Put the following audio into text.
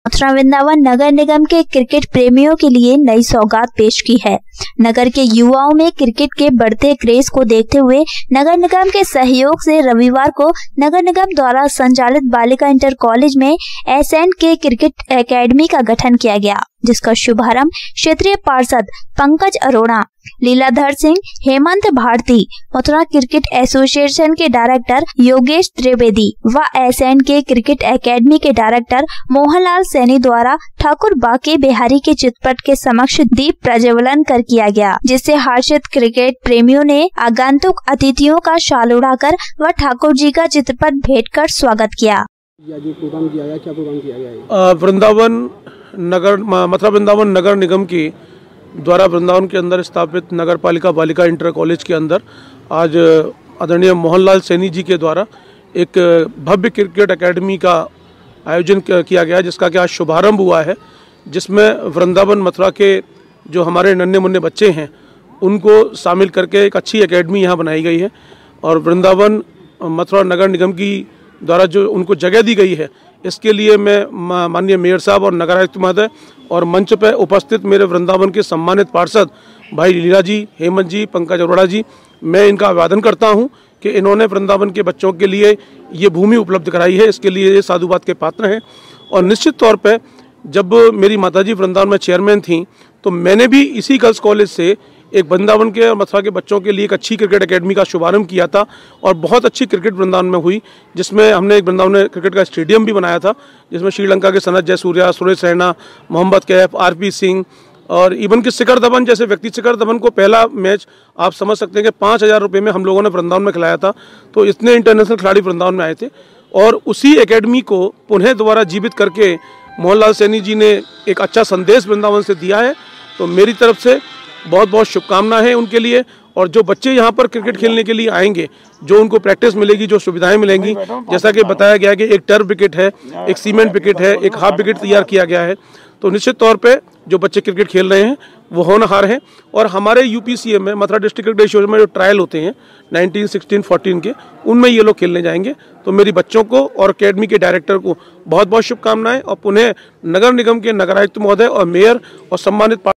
मथुरा वृंदावन नगर निगम के क्रिकेट प्रेमियों के लिए नई सौगात पेश की है। नगर के युवाओं में क्रिकेट के बढ़ते क्रेज को देखते हुए नगर निगम के सहयोग से रविवार को नगर निगम द्वारा संचालित बालिका इंटर कॉलेज में SNK क्रिकेट एकेडमी का गठन किया गया, जिसका शुभारंभ क्षेत्रीय पार्षद पंकज अरोड़ा, लीलाधर सिंह, हेमंत भारती, मथुरा क्रिकेट एसोसिएशन के डायरेक्टर योगेश त्रिवेदी व SNK क्रिकेट एकेडमी के डायरेक्टर मोहनलाल सैनी द्वारा ठाकुर बाके बिहारी के चित्रपट के समक्ष दीप प्रज्वलन कर किया गया, जिससे हर्षित क्रिकेट प्रेमियों ने आगंतुक अतिथियों का शाल उड़ाकर व ठाकुर जी का चित्रपट भेंट कर स्वागत किया। मथुरा वृंदावन नगर निगम की द्वारा वृंदावन के अंदर स्थापित नगर पालिका बालिका इंटर कॉलेज के अंदर आज आदरणीय मोहनलाल सैनी जी के द्वारा एक भव्य क्रिकेट एकेडमी का आयोजन किया गया, जिसका क्या शुभारंभ हुआ है, जिसमें वृंदावन मथुरा के जो हमारे नन्हे मुन्ने बच्चे हैं उनको शामिल करके एक अच्छी एकेडमी यहाँ बनाई गई है। और वृंदावन मथुरा नगर निगम की द्वारा जो उनको जगह दी गई है, इसके लिए मैं माननीय मेयर साहब और नगर आयुक्त महोदय और मंच पर उपस्थित मेरे वृंदावन के सम्मानित पार्षद भाई लीला जी, हेमंत जी, पंकज अरोड़ा जी, मैं इनका अभिवादन करता हूं कि इन्होंने वृंदावन के बच्चों के लिए ये भूमि उपलब्ध कराई है। इसके लिए ये साधुवाद के पात्र हैं। और निश्चित तौर पर जब मेरी माताजी वृंदावन में चेयरमैन थी, तो मैंने भी इसी गर्ल्स कॉलेज से एक वृंदावन के और मथुरा के बच्चों के लिए एक अच्छी क्रिकेट एकेडमी का शुभारंभ किया था और बहुत अच्छी क्रिकेट वृंदावन में हुई, जिसमें हमने एक वृंदावन में क्रिकेट का स्टेडियम भी बनाया था, जिसमें श्रीलंका के सनत जयसूर्या, सुरेश रैना, मोहम्मद कैफ, RP सिंह और इवन कि शिखर धवन जैसे व्यक्ति, शिखर धवन को पहला मैच आप समझ सकते हैं कि 5,000 रुपये में हम लोगों ने वृंदावन में खिलाया था। तो इतने इंटरनेशनल खिलाड़ी वृंदावन में आए थे और उसी एकेडमी को पुनः दोबारा जीवित करके मोहनलाल सैनी जी ने एक अच्छा संदेश वृंदावन से दिया है। तो मेरी तरफ से बहुत बहुत शुभकामनाएं हैं उनके लिए। और जो बच्चे यहाँ पर क्रिकेट खेलने के लिए आएंगे, जो उनको प्रैक्टिस मिलेगी, जो सुविधाएं मिलेंगी, जैसा कि बताया गया कि एक टर्फ विकेट है, एक सीमेंट विकेट है, एक हाफ विकेट तैयार किया गया है, तो निश्चित तौर पे जो बच्चे क्रिकेट खेल रहे हैं वो होनहार हैं। और हमारे UPCA में, मथुरा डिस्ट्रिक्ट क्रिकेट एसोसिएशन में जो ट्रायल होते हैं 19, 16, 14 के, उनमें ये लोग खेलने जाएंगे। तो मेरी बच्चों को और अकेडमी के डायरेक्टर को बहुत बहुत शुभकामनाएं और पुनः नगर निगम के नगर आयुक्त महोदय और मेयर और सम्मानित